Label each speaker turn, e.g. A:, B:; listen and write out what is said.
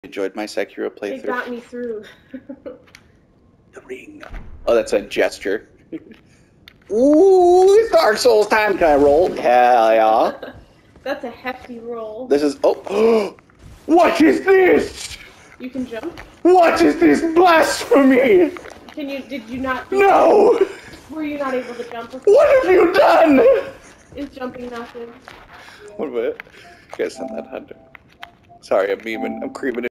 A: Enjoyed my Sekiro playthrough.
B: It got me through.
A: The ring. Oh, that's a gesture. Ooh, it's Dark Souls time. Can I roll? Hell yeah.
B: That's a hefty roll.
A: This is... Oh. What is this?
B: You can jump?
A: What is this blasphemy?
B: Did you not...
A: No!
B: Were you not able to jump?
A: What have you done?
B: Is jumping nothing?
A: What about it? You guys send that hunter. Sorry, I'm memeing. I'm creeping.